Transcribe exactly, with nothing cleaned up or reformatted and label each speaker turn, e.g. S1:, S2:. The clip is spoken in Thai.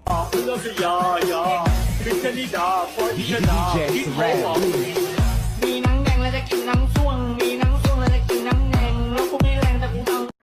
S1: 不要是呀呀，跟着你打，快一个打，一头往。